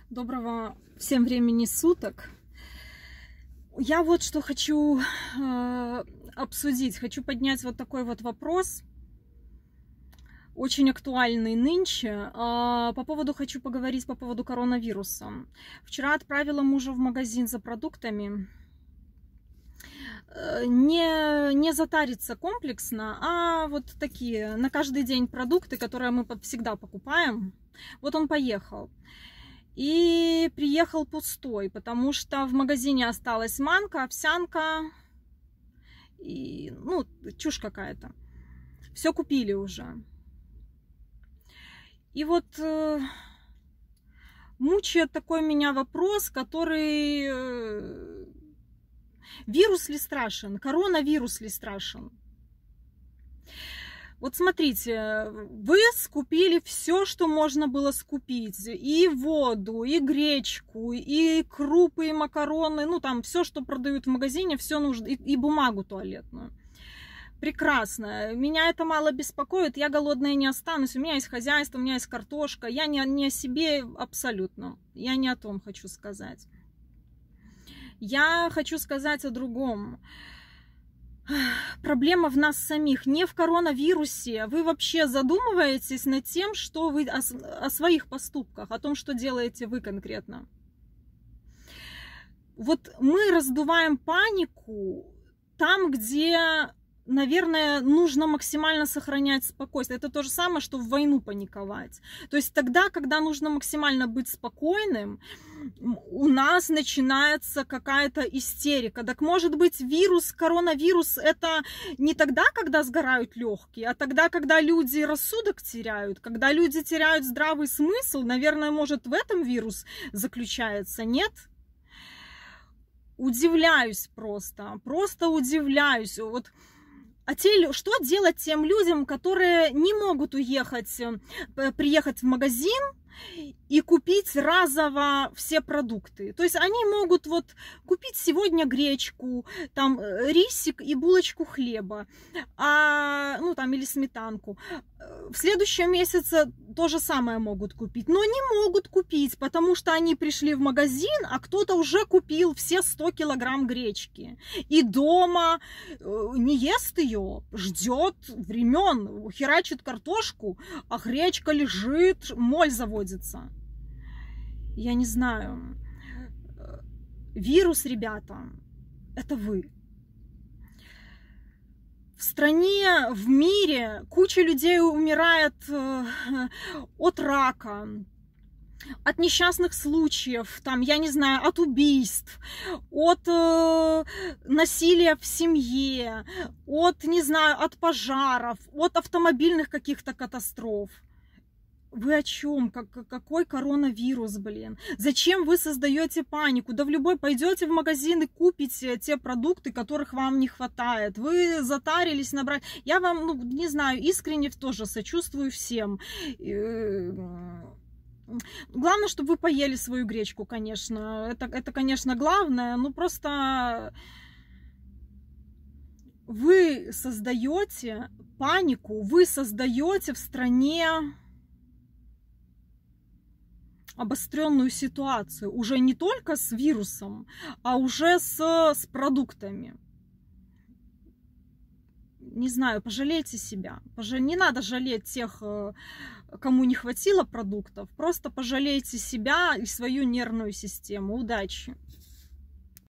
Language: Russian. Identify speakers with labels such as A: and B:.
A: Доброго всем времени суток. Я вот что хочу обсудить. Хочу поднять вот такой вот вопрос, очень актуальный нынче. Хочу поговорить по поводу коронавируса. Вчера отправила мужа в магазин за продуктами. Не затариться комплексно, а вот такие на каждый день продукты, которые мы всегда покупаем. Вот он поехал. И приехал пустой, потому что в магазине осталась манка, овсянка и, чушь какая-то. Все купили уже. И вот мучает такой меня вопрос, который... Вирус ли страшен? Коронавирус ли страшен? Вот смотрите, вы скупили все, что можно было скупить. И воду, и гречку, и крупы, и макароны. Там все, что продают в магазине, все нужно. И бумагу туалетную. Прекрасно. Меня это мало беспокоит. Я голодная не останусь. У меня есть хозяйство, у меня есть картошка. Я не о себе абсолютно. Я не о том хочу сказать. Я хочу сказать о другом. Проблема в нас самих, не в коронавирусе. Вы вообще задумываетесь над тем, что вы о своих поступках, о том, что делаете вы конкретно. Вот мы раздуваем панику там, где, наверное, нужно максимально сохранять спокойствие. Это то же самое, что в войну паниковать. То есть тогда, когда нужно максимально быть спокойным, у нас начинается какая-то истерика. Так может быть, коронавирус это не тогда, когда сгорают легкие, а тогда, когда люди рассудок теряют, когда люди теряют здравый смысл. Наверное, может, в этом вирус заключается, нет? Удивляюсь просто удивляюсь. Вот. Что делать тем людям, которые не могут приехать в магазин и купить разово все продукты? То есть они могут купить сегодня гречку, рисик и булочку хлеба, или сметанку. В следующем месяце то же самое могут купить, но не могут купить, потому что они пришли в магазин, а кто-то уже купил все 100 килограмм гречки. И дома не ест ее, ждет времен, херачит картошку, а гречка лежит, моль заводится. Я не знаю. Вирус, ребята, это вы. В стране, в мире куча людей умирает от рака, от несчастных случаев, от убийств, от насилия в семье, от пожаров, от автомобильных каких-то катастроф. Вы о чем? Какой коронавирус, блин? Зачем вы создаете панику? Да пойдете в магазин и купите те продукты, которых вам не хватает. Вы затарились набрать. Я вам, не знаю, искренне тоже сочувствую всем. Главное, чтобы вы поели свою гречку, конечно. Это конечно, главное, но просто вы создаете панику, вы создаете в стране обостренную ситуацию, уже не только с вирусом, а уже с продуктами. Не знаю, пожалейте себя. Не надо жалеть тех, кому не хватило продуктов. Просто пожалейте себя и свою нервную систему. Удачи!